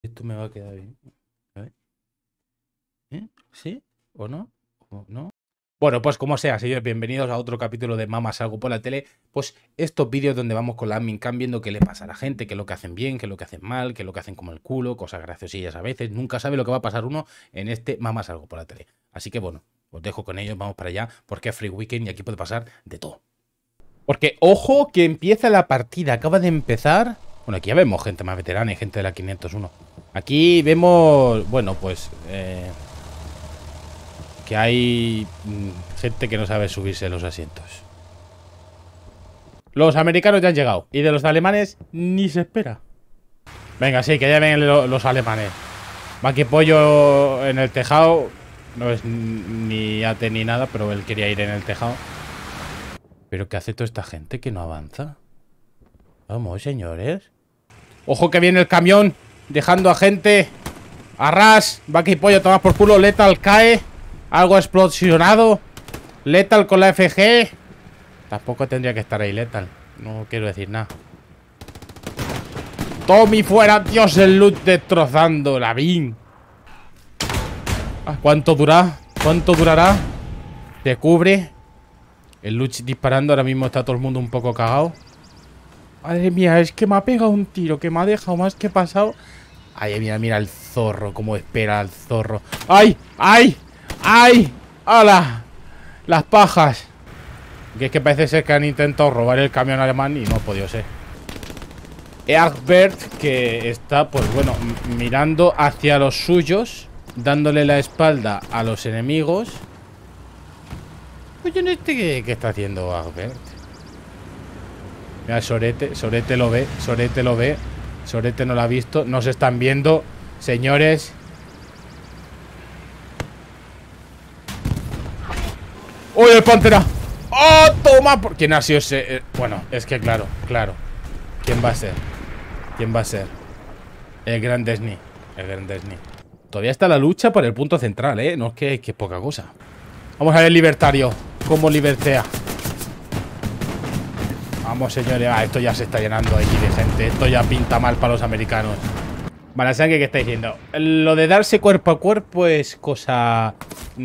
Esto me va a quedar bien. A ver. ¿Sí? ¿O no? ¿O no? Bueno, pues como sea, señores, bienvenidos a otro capítulo de Mamá Salgo por la Tele. Pues estos vídeos donde vamos con la admin cam viendo qué le pasa a la gente, qué es lo que hacen bien, qué es lo que hacen mal, qué es lo que hacen como el culo, cosas graciosillas a veces. Nunca sabe lo que va a pasar uno en este Mamá Salgo por la Tele. Así que bueno, os dejo con ellos, vamos para allá, porque es Free Weekend y aquí puede pasar de todo. Porque, ojo, que empieza la partida, acaba de empezar. Bueno, aquí ya vemos gente más veterana y gente de la 501. Aquí vemos, bueno, pues que hay gente que no sabe subirse en los asientos. Los americanos ya han llegado y de los alemanes ni se espera. Venga, sí, que ya ven los alemanes. Va que pollo en el tejado. No es ni ate ni nada, pero él quería ir en el tejado. ¿Pero qué hace toda esta gente que no avanza? Vamos, señores. Ojo que viene el camión, dejando a gente a ras. Va que pollo, toma por culo. Lethal cae. Algo explosionado. Lethal con la FG. Tampoco tendría que estar ahí Lethal. No quiero decir nada. Tommy fuera, Dios, el loot destrozando la bin. ¿Cuánto dura? ¿Cuánto durará? Se cubre. El loot disparando, ahora mismo está todo el mundo un poco cagado. Madre mía, es que me ha pegado un tiro que me ha dejado más que pasado. Ay, mira, mira el zorro, cómo espera al zorro. ¡Ay! ¡Ay! ¡Ay! ¡Hala! Las pajas. Que es que parece ser que han intentado robar el camión alemán y no ha podido ser. Egbert, que está, pues bueno, mirando hacia los suyos, dándole la espalda a los enemigos. Oye, ¿qué está haciendo Egbert? Mira, Sorete lo ve, Sorete lo ve. Sorete no lo ha visto, no se están viendo, señores. ¡Oye, el Pantera! ¡Oh, toma! ¿Quién ha sido ese? Bueno, es que claro. ¿Quién va a ser? ¿Quién va a ser? El gran Desni. El gran Desni. Todavía está la lucha por el punto central, ¿eh? No es que es poca cosa. Vamos a ver el libertario. Cómo libertea. Vamos, señores. Esto ya se está llenando aquí de gente. Esto ya pinta mal para los americanos. Vale, ¿saben qué está diciendo? Lo de darse cuerpo a cuerpo es cosa...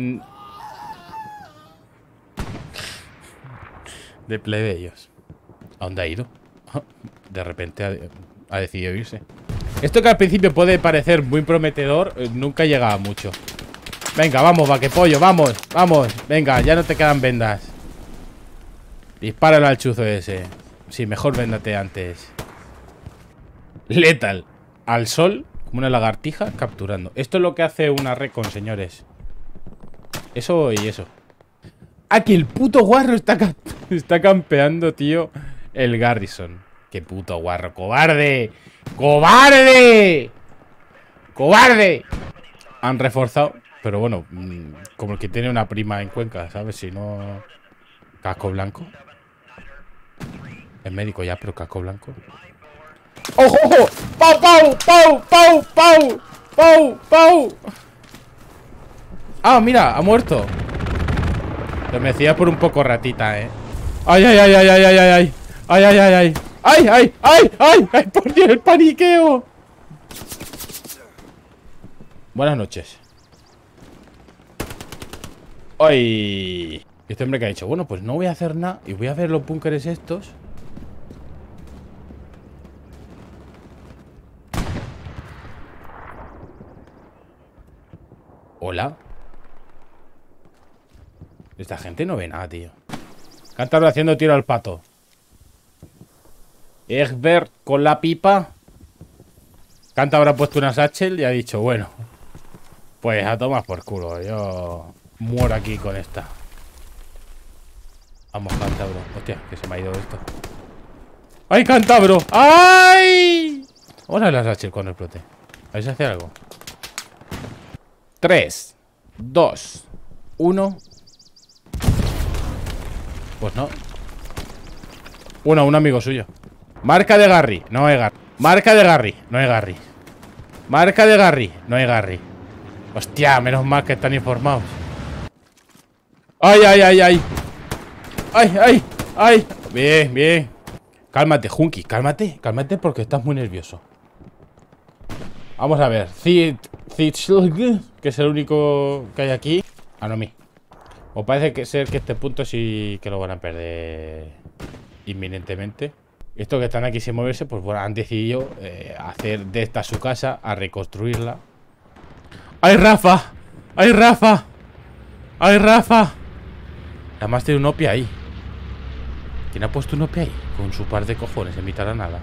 de plebeyos. ¿A dónde ha ido? De repente ha decidido irse. Esto que al principio puede parecer muy prometedor, nunca llega a mucho. Venga, vamos, vaquepollo, vamos, vamos. Venga, ya no te quedan vendas. Dispáralo al chuzo ese. Sí, mejor véndate antes. Lethal. Al sol, como una lagartija, capturando. Esto es lo que hace una recon, señores. Eso y eso. Aquí el puto guarro está campeando, tío. El Garrison. Qué puto guarro. ¡Cobarde! ¡Cobarde! ¡Cobarde! Han reforzado. Pero bueno, como el que tiene una prima en Cuenca, ¿sabes? Si no... Casco blanco. Es médico ya, pero casco blanco. ¡Ojo, ojo! ¡Pau, pau, pau, pau, pau! ¡Pau, pau! Ah, mira, ha muerto. Pero me decía por un poco ratita, ¿eh? ¡Ay, ay, ay, ay, ay, ay, ay! ¡Ay, ay, ay, ay! ¡Ay, ay, ay, ay! ¡Ay, por Dios, el paniqueo! Buenas noches. ¡Ay! Este hombre que ha dicho, bueno, pues no voy a hacer nada y voy a ver los búnkeres estos. Hola. Esta gente no ve nada, tío. Cántabro haciendo tiro al pato. Egbert con la pipa. Cántabro ha puesto una satchel y ha dicho, bueno, pues a tomar por culo. Yo muero aquí con esta. Vamos, Cántabro. Hostia, que se me ha ido esto. ¡Ay, Cántabro! ¡Ay! Vamos a ver la satchel cuando explote. A ver si hace algo. 3, 2, 1. Pues no. Un amigo suyo. Marca de Garry, no es Garry. Marca de Garry, no es Garry. Marca de Garry, no es Garry. Hostia, menos mal que están informados. Ay, ay, ay, ay. Ay, ay, ay. Bien, bien. Cálmate, Junkie, cálmate. Cálmate porque estás muy nervioso. Vamos a ver. Zitschlg, que es el único que hay aquí. Ah, no, o parece que ser que este punto sí que lo van a perder inminentemente. Estos que están aquí sin moverse, pues bueno, han decidido hacer de esta su casa, a reconstruirla. ¡Ay, Rafa! ¡Ay, Rafa! ¡Ay, Rafa! Además tiene un OPI ahí. ¿Quién ha puesto un OPI ahí? Con su par de cojones en mitad de la nada.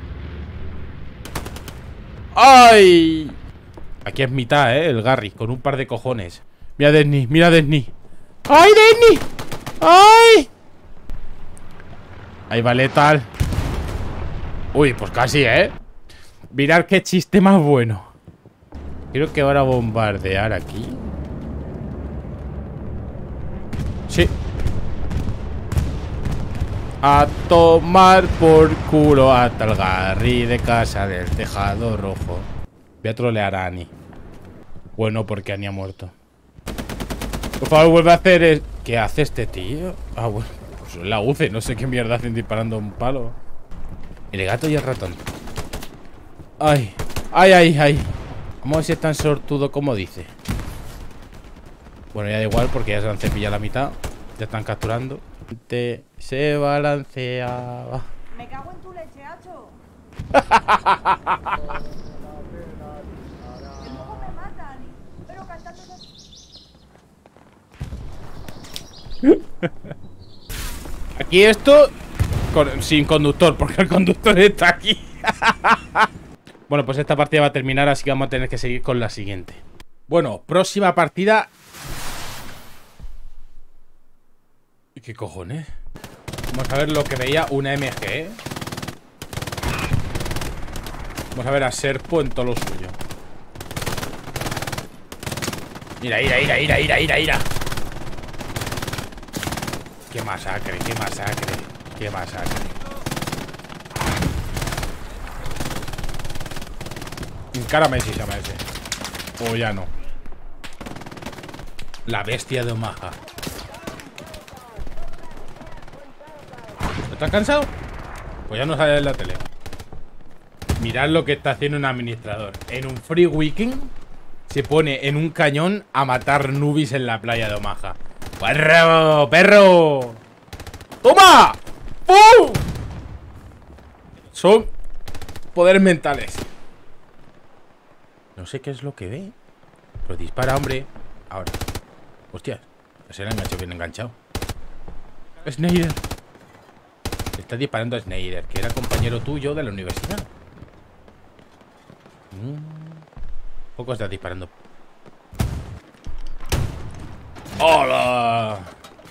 ¡Ay! Aquí es mitad, el Garry, con un par de cojones. Mira Denny, mira Denny. ¡Ay, Denny! ¡Ay! Ahí va letal. Uy, pues casi, Mirad qué chiste más bueno. Creo que ahora bombardear aquí. Sí. A tomar por culo hasta el Garry de casa del tejado rojo. Voy a trolear a Annie. Bueno, porque Annie ha muerto. Por favor, vuelve a hacer... ¿Qué hace este tío? Ah, bueno, pues la UCE. No sé qué mierda hacen disparando un palo. El gato y el ratón. Ay, ay, ay, ay. Vamos a ver si es tan sortudo como dice. Bueno, ya da igual porque ya se han cepillado la mitad. Ya están capturando. Se balanceaba. Me cago en tu leche, hacho. Que luego me matan. Pero cantando... Aquí esto sin conductor, porque el conductor está aquí. Bueno, pues esta partida va a terminar, así que vamos a tener que seguir con la siguiente. Bueno, próxima partida. ¿Qué cojones? Vamos a ver lo que veía una MG, Vamos a ver a Serpo en todo lo suyo. Mira, ira. Qué masacre, qué masacre. Qué masacre. Encárame si se llama ese. O ya no. La bestia de Omaha. ¿Estás cansado? Pues ya no sale en la tele. Mirad lo que está haciendo un administrador. En un free weekend se pone en un cañón a matar nubis en la playa de Omaha. ¡Perro! ¡Perro! ¡Toma! ¡Pum! Son poderes mentales. No sé qué es lo que ve. Pero dispara, hombre. Ahora. Hostias. Se le ha enganchado, bien enganchado. Snyder. Está disparando a Snyder, que era compañero tuyo de la universidad. Poco está disparando. ¡Hola!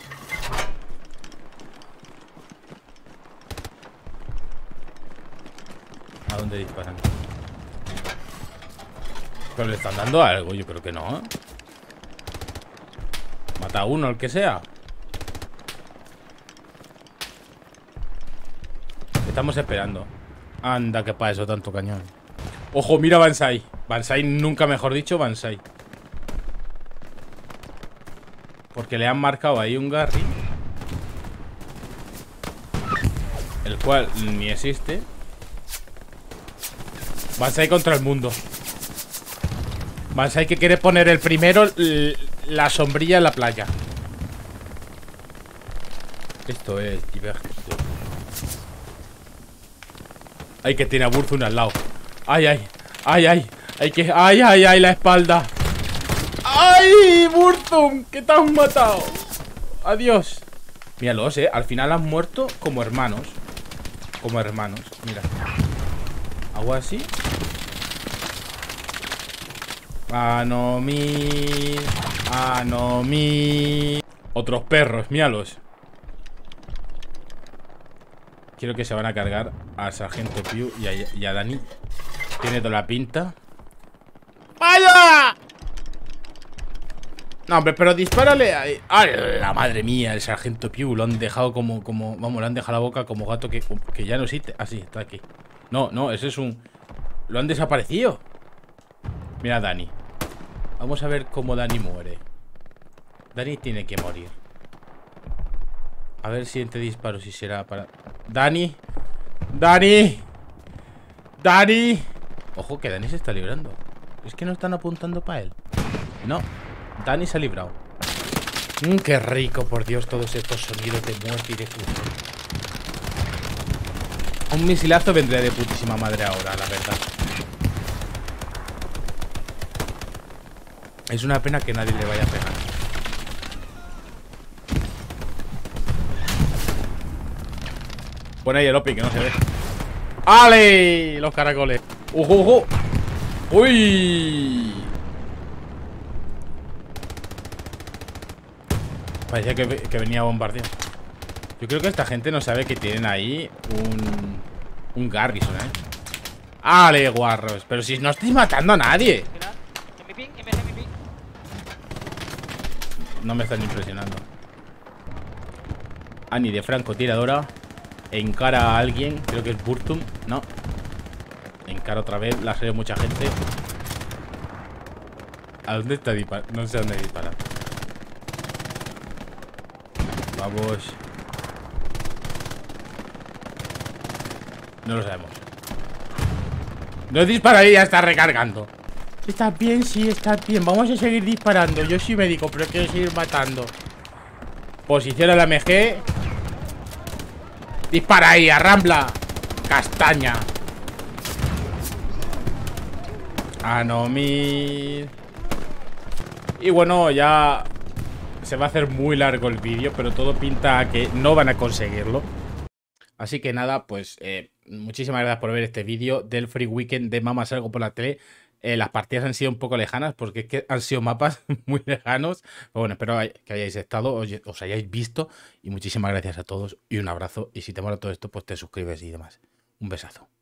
¿A dónde disparan? Pero le están dando algo, yo creo que no. Mata a uno, el que sea. Estamos esperando. Anda, que para eso tanto cañón. Ojo, mira Banzai. Banzai, nunca mejor dicho, Banzai. Porque le han marcado ahí un Garry, el cual ni existe. Banzai contra el mundo. Banzai que quiere poner el primero la sombrilla en la playa. Esto es divertido. Ay, que tiene a Burzum al lado. Ay, ay, ay, ay. Hay que... ay, ay, ay, la espalda. ¡Ay, Burzum! ¡Que te han matado! Adiós. Míralos, al final han muerto como hermanos. Como hermanos, mira. Hago así. Anomi. Anomi. Otros perros, míralos. Quiero que se van a cargar a Sargento Pew y a Dani. Tiene toda la pinta. ¡Vaya! No, hombre, pero dispárale ahí. ¡Ay, la madre mía! El Sargento Pew lo han dejado como... vamos, le han dejado la boca como gato que ya no existe. Ah, sí, está aquí. No, ese es un... Lo han desaparecido. Mira a Dani. Vamos a ver cómo Dani muere. Dani tiene que morir. A ver si entre disparos si será para... Dani. Dani. Dani. Ojo que Dani se está librando. Es que no están apuntando para él. No, Dani se ha librado. Qué rico, por Dios, todos estos sonidos de muerte y de fusión. Un misilazo vendría de putísima madre ahora, la verdad. Es una pena que nadie le vaya a pegar. Pon ahí el OPI, que no se ve. ¡Ale! Los caracoles. ¡Ojo! ¡Uy! Parecía que venía a bombardear. Yo creo que esta gente no sabe que tienen ahí un Garrison, ¡Ale, guarros! Pero si no estoy matando a nadie. No me están impresionando. Ani de francotiradora encara a alguien. Creo que es Burtum. No. Encara otra vez. La sale mucha gente. ¿A dónde está disparando? No sé a dónde dispara. Vamos. No lo sabemos. No dispara y ya está recargando. ¿Está bien? Sí, está bien. Vamos a seguir disparando. Yo soy médico, pero quiero seguir matando. Posiciona la MG. Dispara ahí, arrambla. Castaña. Anomir. Y bueno, ya se va a hacer muy largo el vídeo, pero todo pinta a que no van a conseguirlo. Así que nada, pues muchísimas gracias por ver este vídeo del Free Weekend de Mama Salgo por la Tele. Las partidas han sido un poco lejanas porque es que han sido mapas muy lejanos. Pero bueno, espero que hayáis estado, os hayáis visto. Y muchísimas gracias a todos y un abrazo. Y si te mola todo esto, pues te suscribes y demás. Un besazo.